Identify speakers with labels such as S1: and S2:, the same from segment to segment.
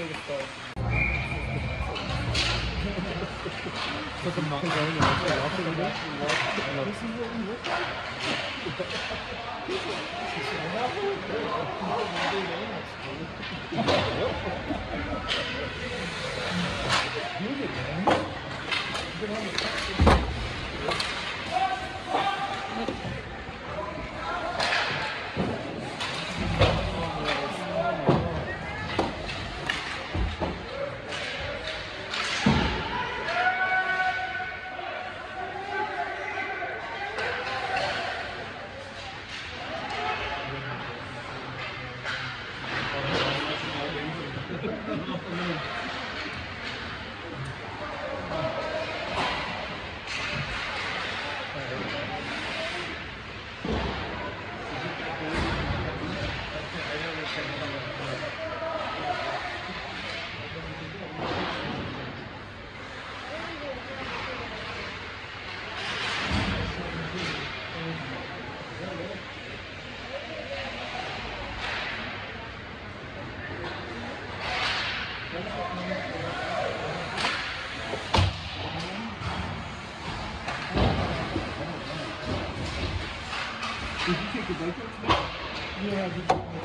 S1: Did you take a break today? Yeah, I did.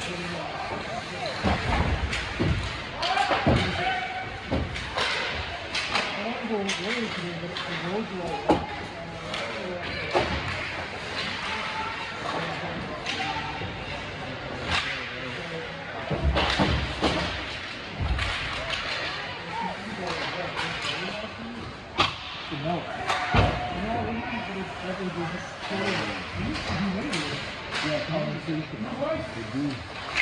S1: I want to go early today, but the roads are all wet. Yeah, conversation. They do.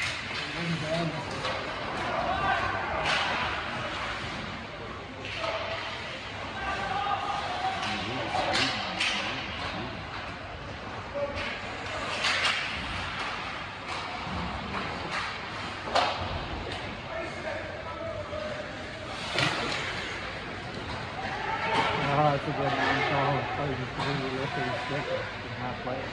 S2: That's a good one. So, probably just really lifting stick and not play.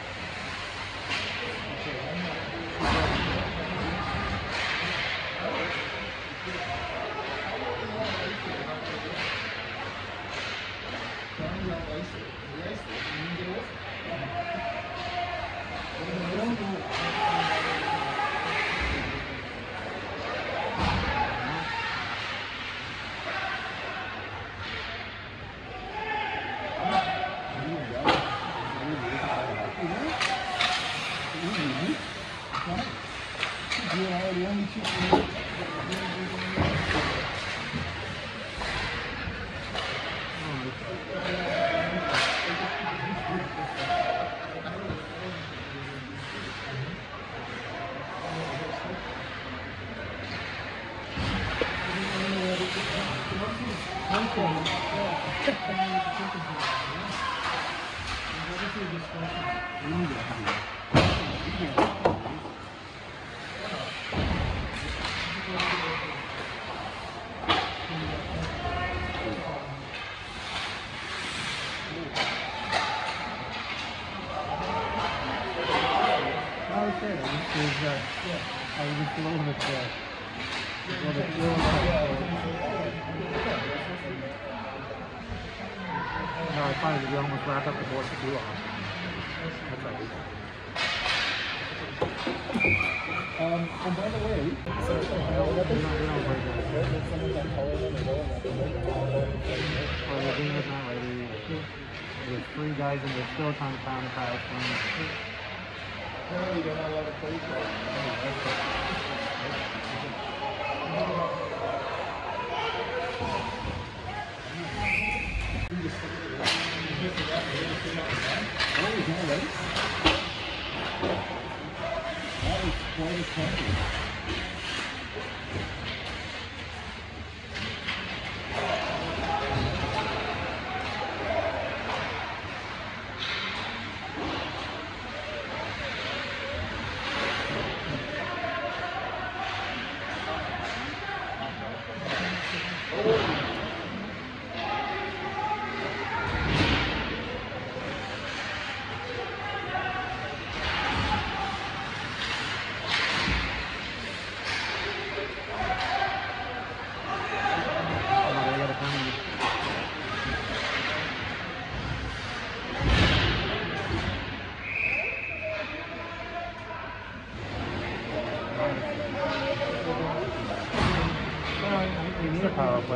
S2: I find that you almost wrap up the board to do off. That's right.
S1: And by the way,
S2: the game is not ready. There's 3 guys and they're still trying to pound the pass.
S1: Apparently they're not allowed to play for that is quite a country.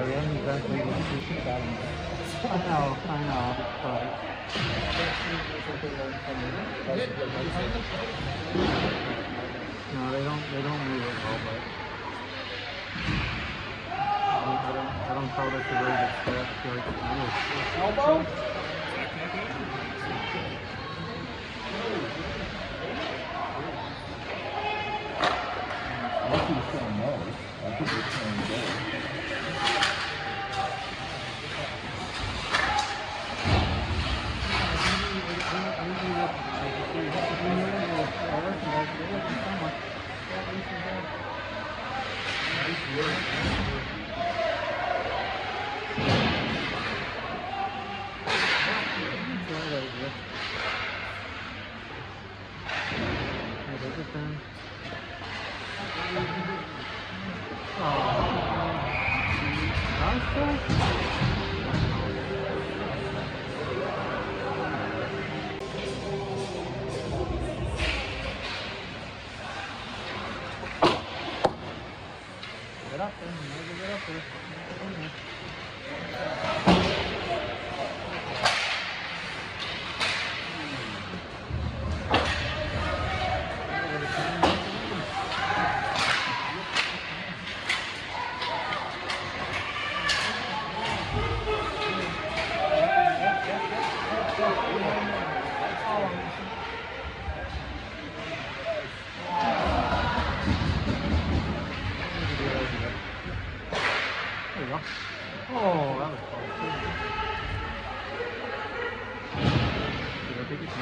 S2: and eventually we'll see that. I know, but no, they don't move it well, but I don't call this a very good step. I feel like it's
S1: Elbow?
S3: I think he's saying no. I think he's saying go.
S2: Get up there, get up there. There you go. Oh, that was close. Did I take it?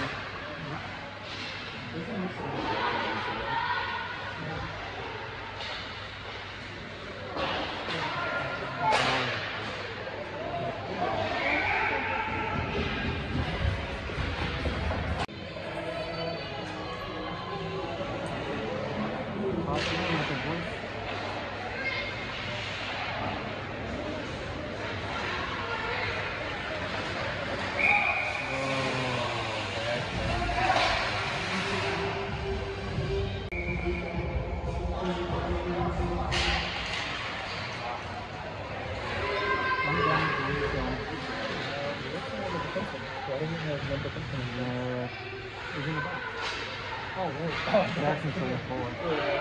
S2: Jackson's for the forward.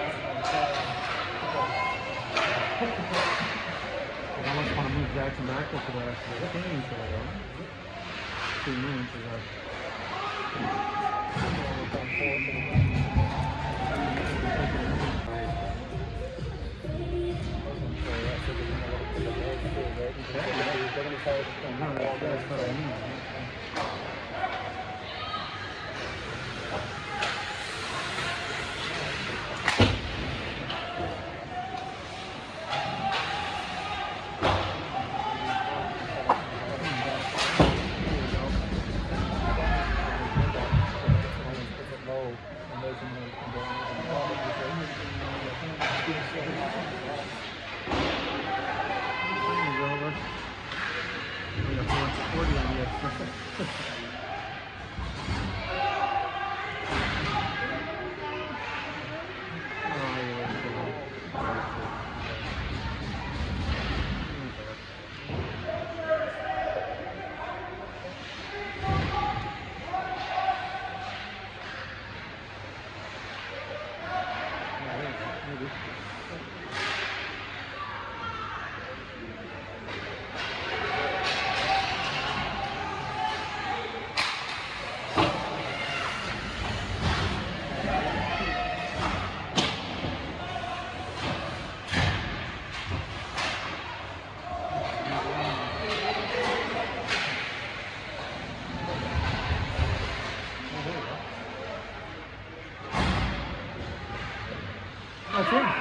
S2: I almost want to move Jackson back up to the team for 2 minutes. That's what I mean. That's it.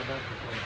S2: that's for sure.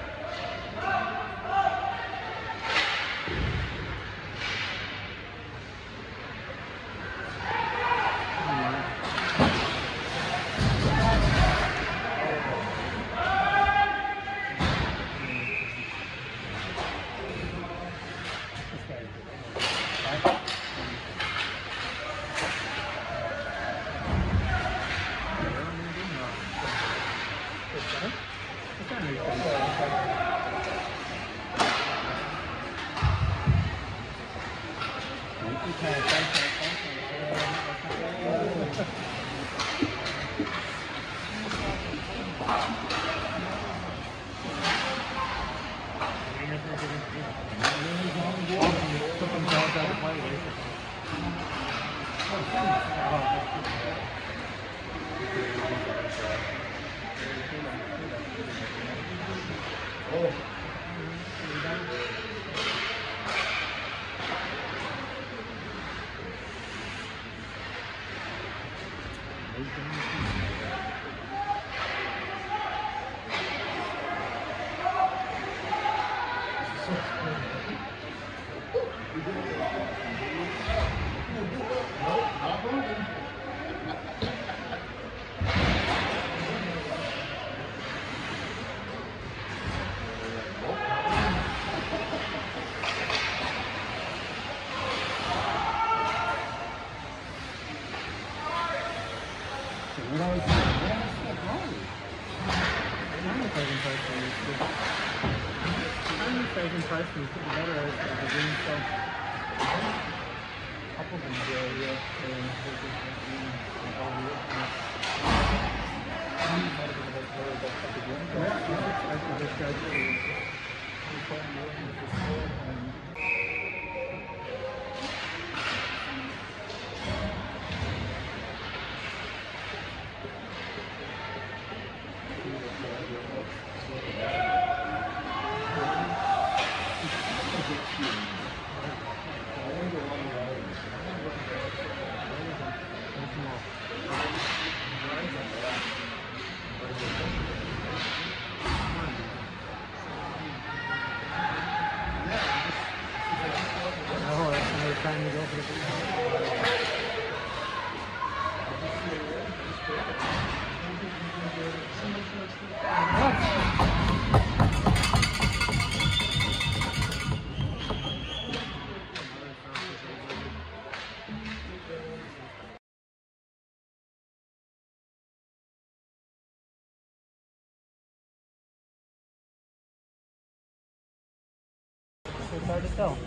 S2: It's hard to tell.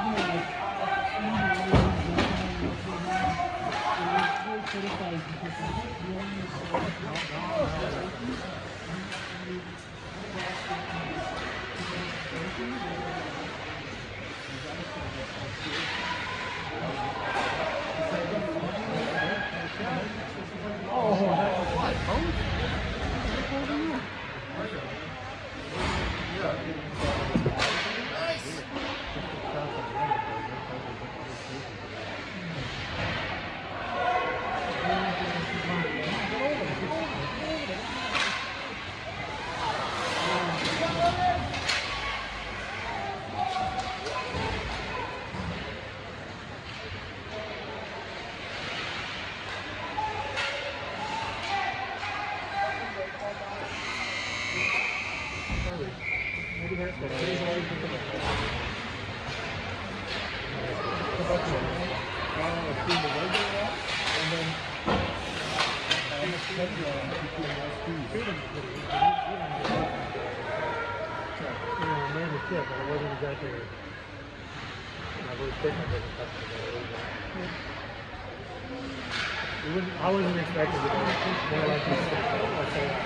S2: I wasn't expecting it. More like this.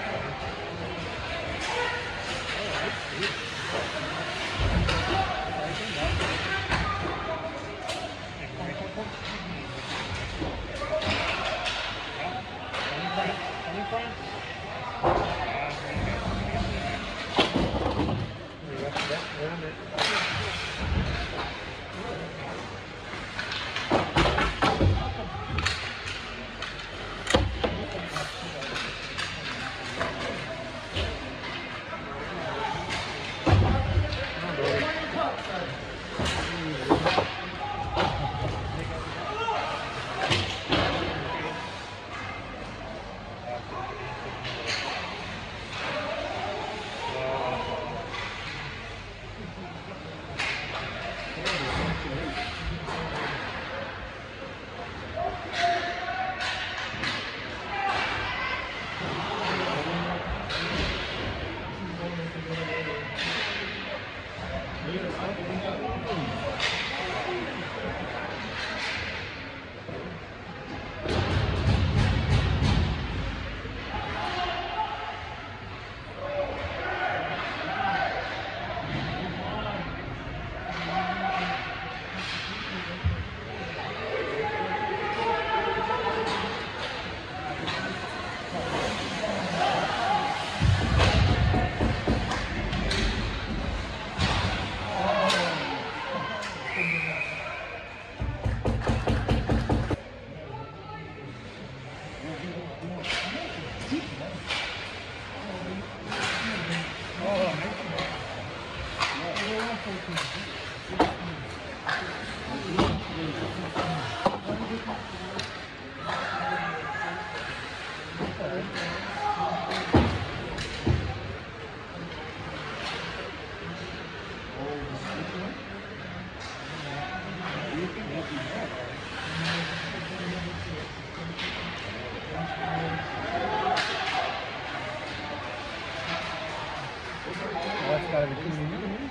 S2: That's gotta be too many.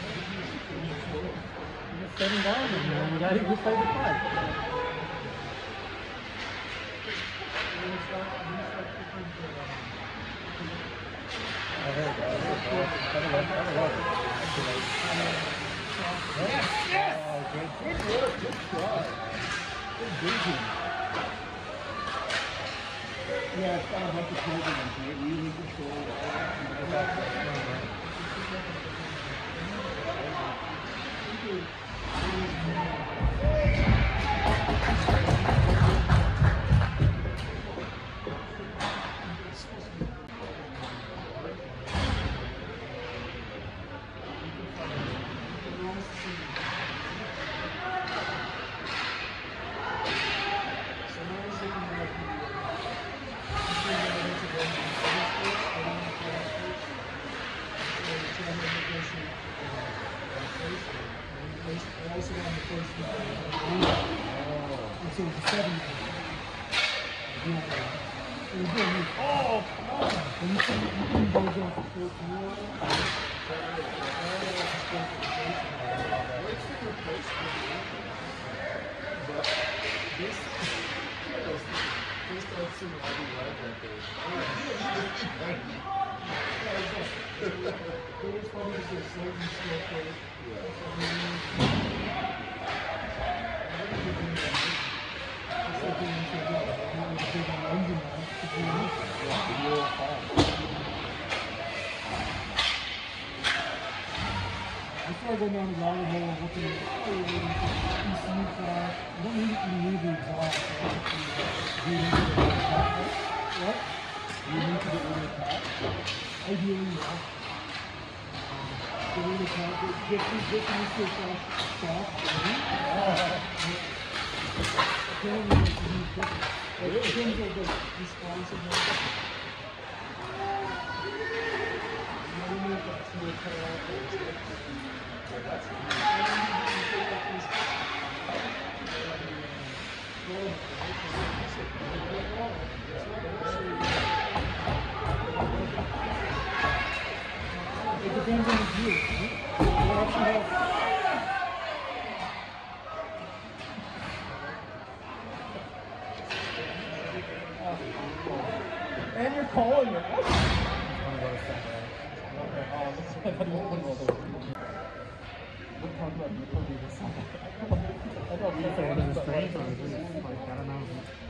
S2: Just setting down and you gotta just play the five. I heard Yes! Oh, good work, good try. Good vision. Yeah, it's kind of like the president, right? Really control
S1: it's probably just a slightly slow play. It's like being so good. You're a big engine now. I started going down the rabbit hole and looking at ECU class. I don't need the exhaust. What?
S3: You need to get rid of the top?
S1: Ideally, yeah. Get rid of the top. Get used to exhaust soft. Apparently, it's a huge difference. Like, in terms of the responsiveness. You know, we need that smooth cut off those. It depends on the view.
S3: And you're calling it. We're talking about utility this side. I thought we were saying
S2: Is it strange or is it like, I don't know.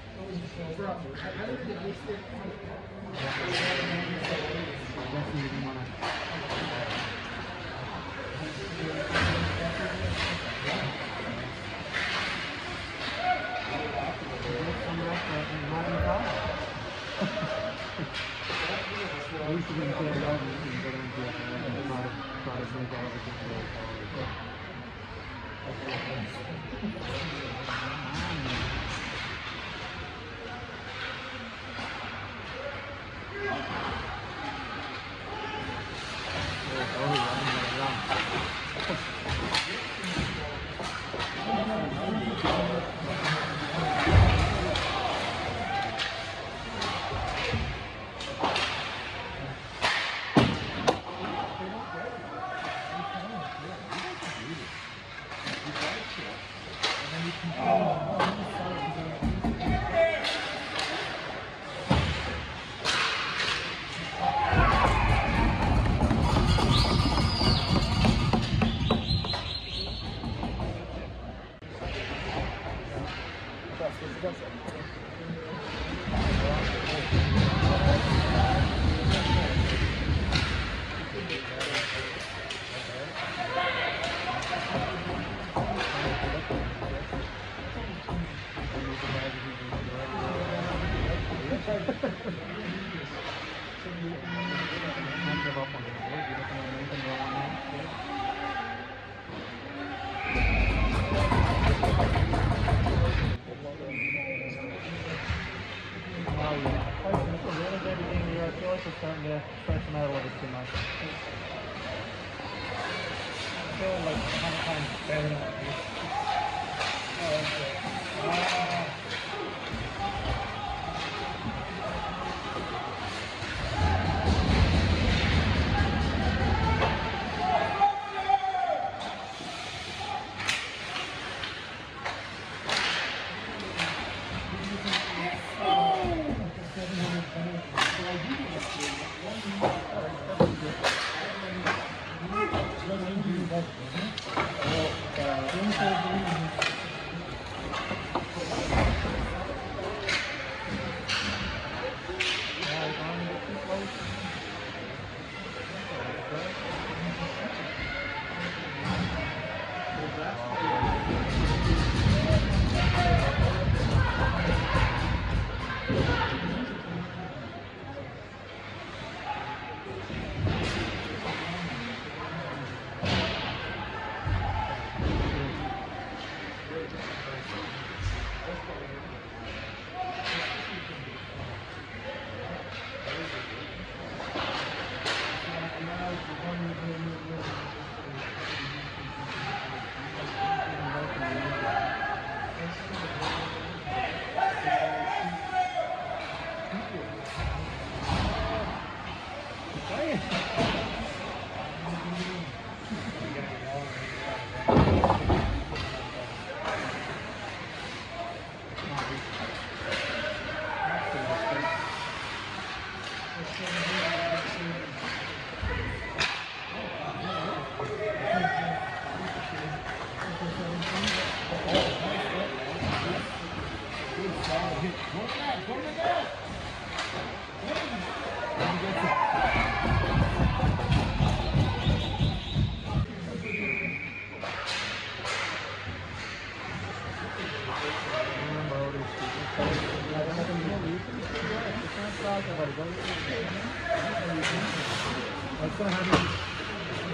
S2: Definitely didn't want I used to be in Peterborough and go down to try to sneak out of the starting to stretch them out a little bit too much. I feel like 100 times better than that.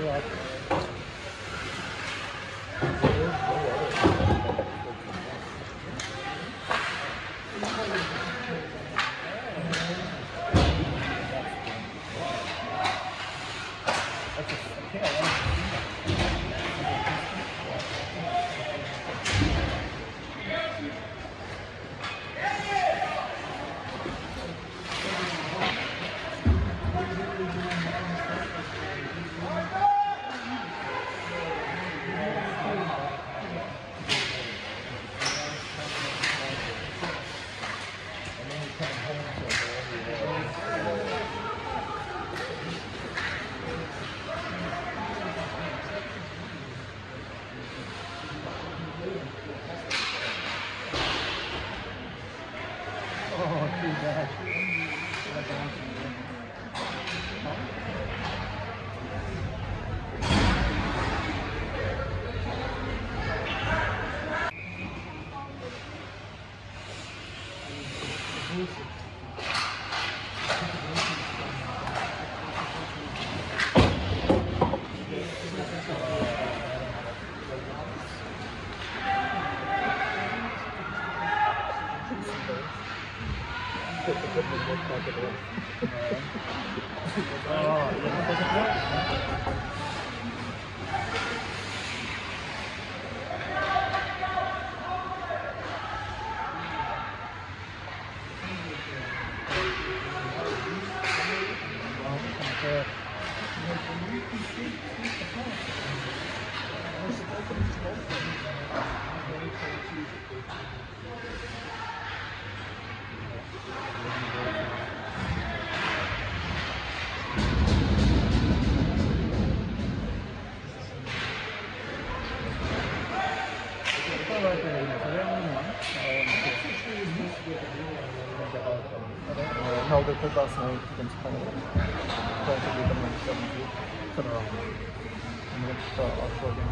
S3: Held it last night against Canada. Relatively dominant 70 for the round. And then the offshore game.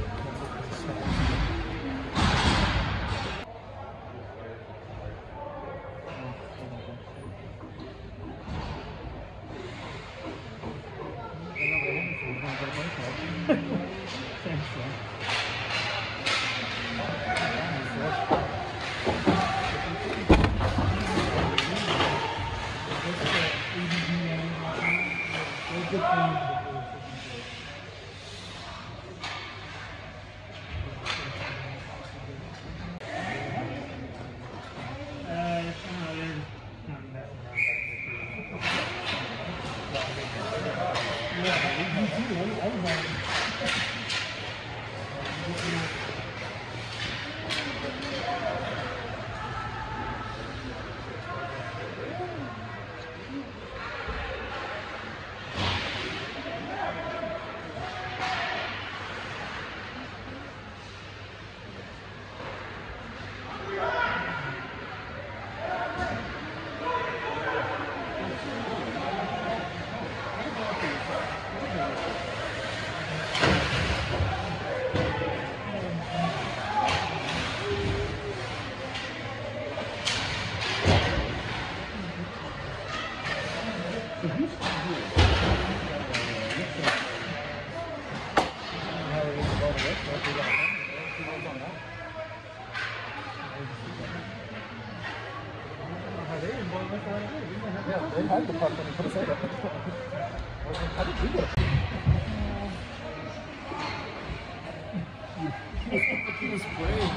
S3: Yeah, they had the puck when he put his head up. How did you get it? He was brave.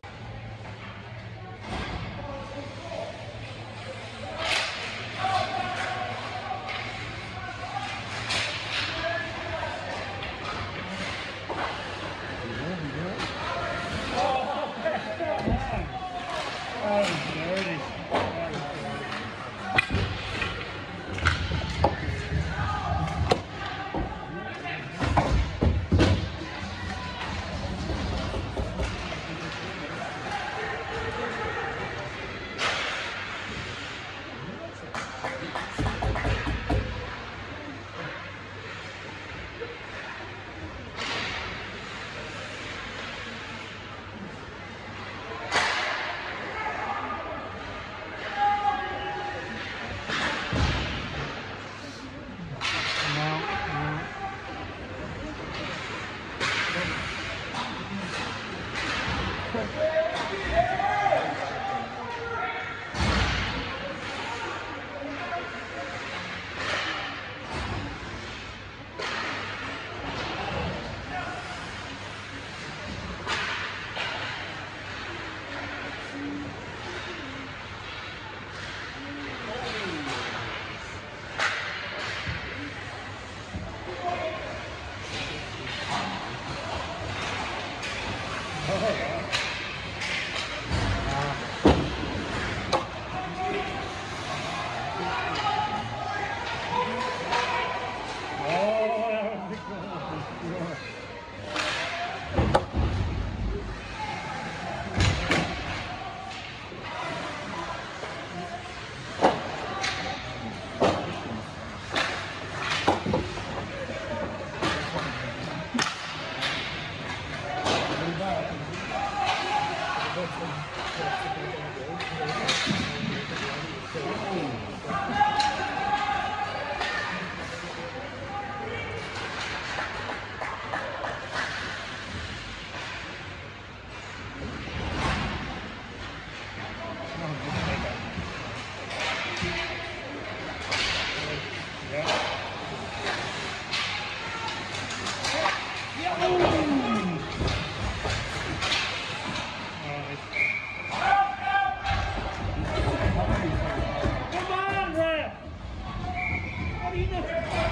S1: Come on, ref! What are you doing?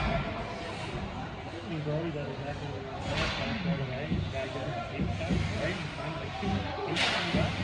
S1: You've already got exactly what you want. By the way, you got to get a tape cut, right? You find like two times up.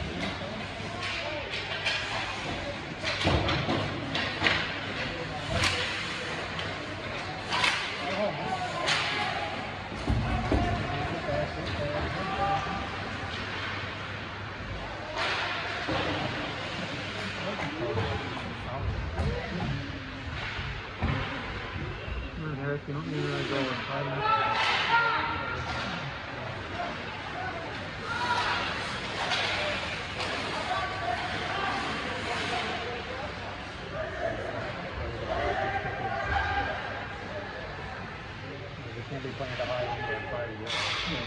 S2: Eric, you don't need to go in 5 minutes. You can't be playing the high end for 5 years.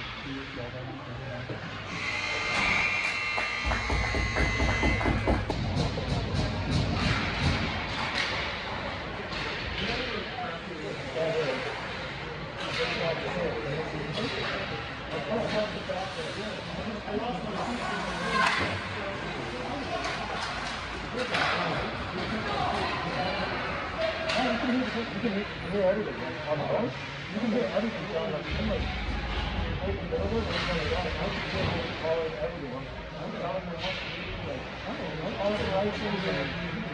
S3: You can hear everything on the road. You can hear everything sound like somebody opened the door and I can hear all of everyone. I'm telling them what to do, like, I don't know, all the license and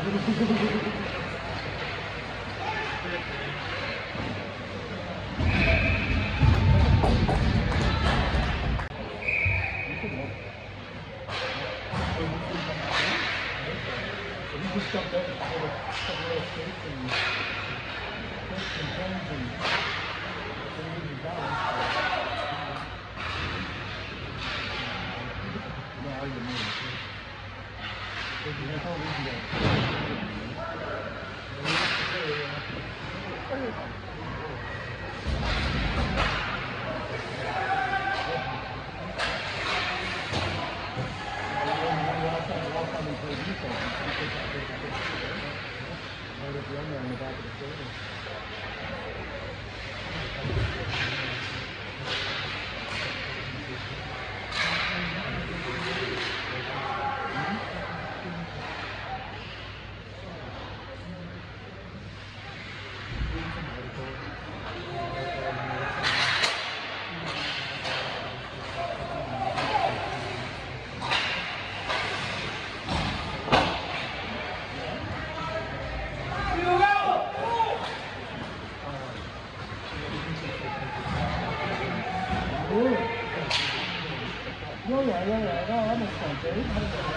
S3: just jumped out and had a couple of skates and twists and turns and losing balance. No, I didn't know. That's how easy on the back of the shoulder. Yeah, that makes sense, Dave.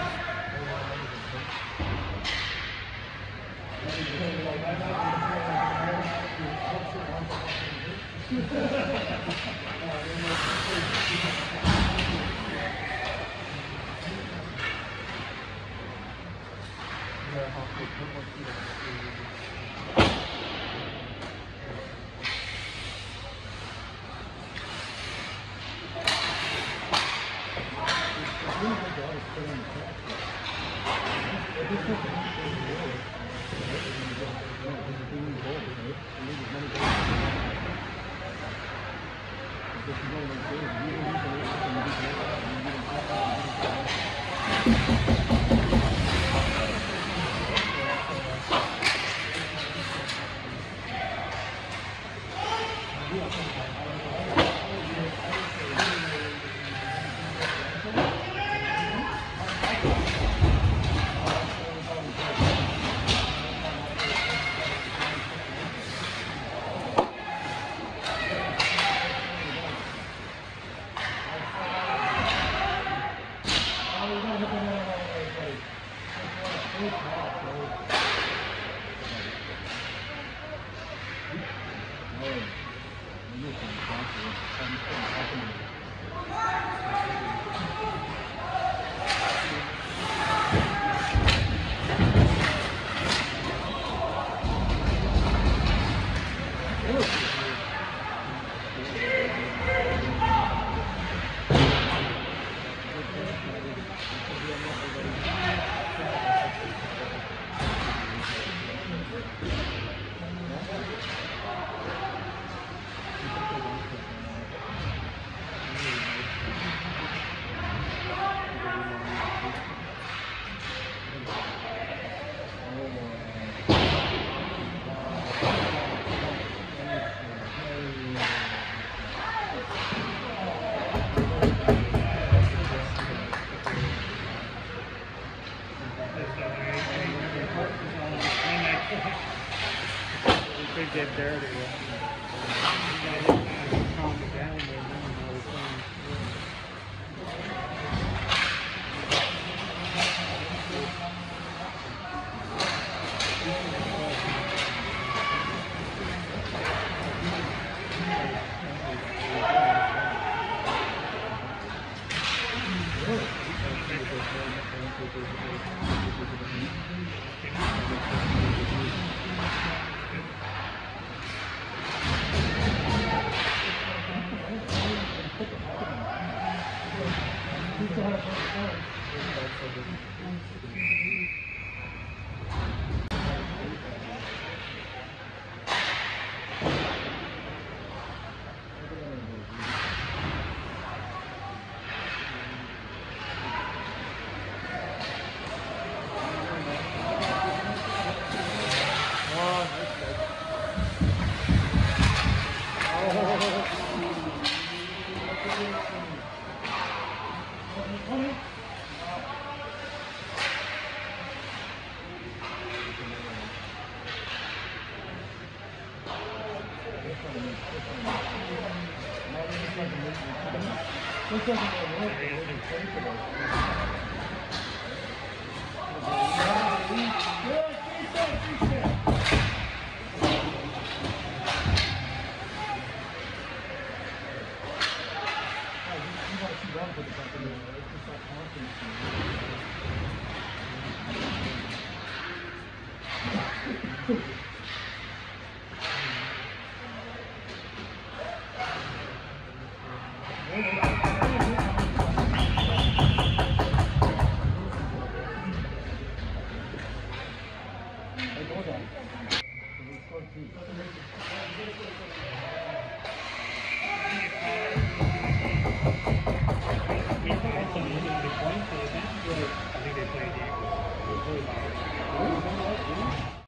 S2: Get dirty. Calm it down there.
S3: This doesn't really work, but we're just thinking about